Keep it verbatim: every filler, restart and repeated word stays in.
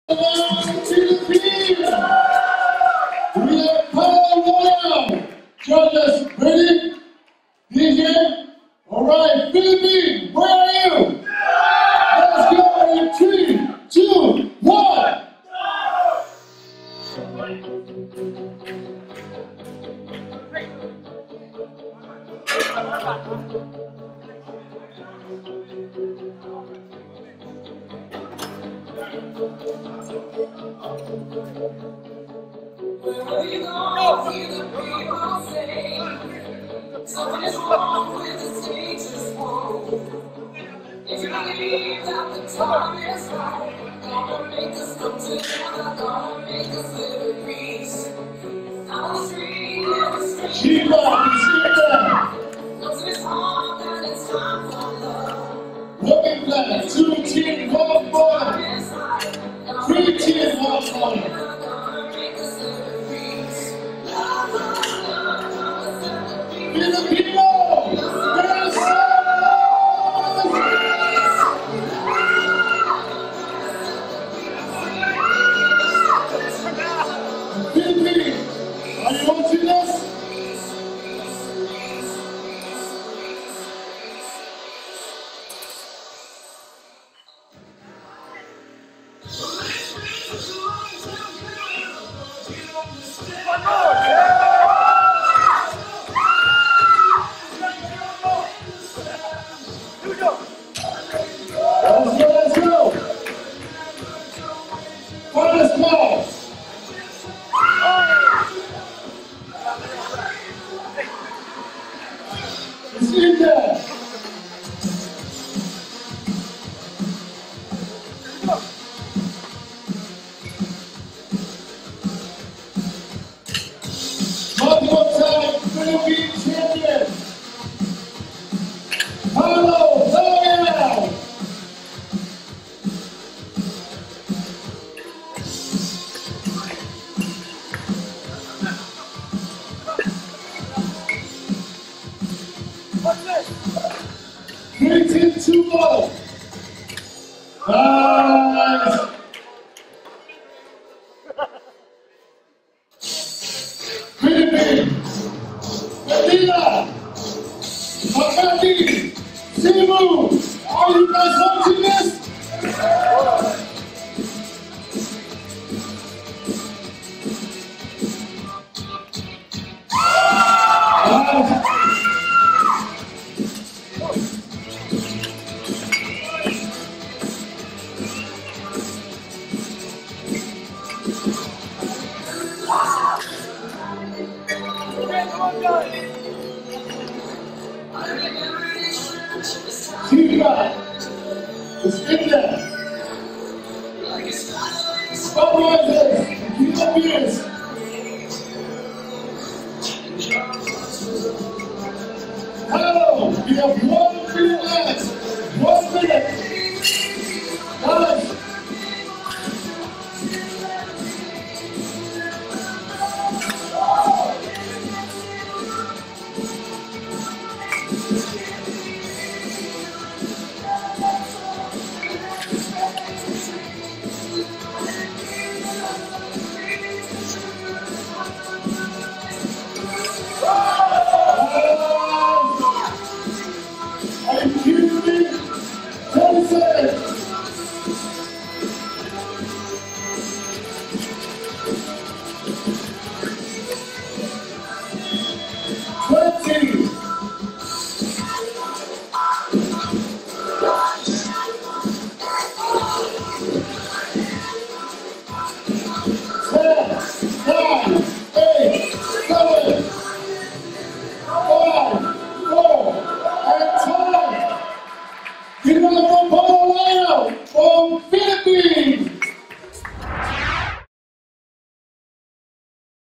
We have Paulo Layao. Judges, ready? D J? All right, Philippines, where are you? Let's go in three, two, one. Wherever you go, hear the people say something is wrong with the status quo. If you believe that the time is right, gonna make us come together, gonna make us live in peace. On the street, in the street, nothing is hard, and it's time for love. Looking back, two teams, one ball. Three teams, one ball. Filipino! Yes, Philippines, are you watching us? Let's go, let's go! First ball! It's in there! One more time, Philippines champion! Paulo Layao! Three teams, two balls. Nice. Philippines. Medina. Makati. Cebu. Are you guys watching this? Chica, it's in there. Barstylez, Organised. Hello, we have one minute left.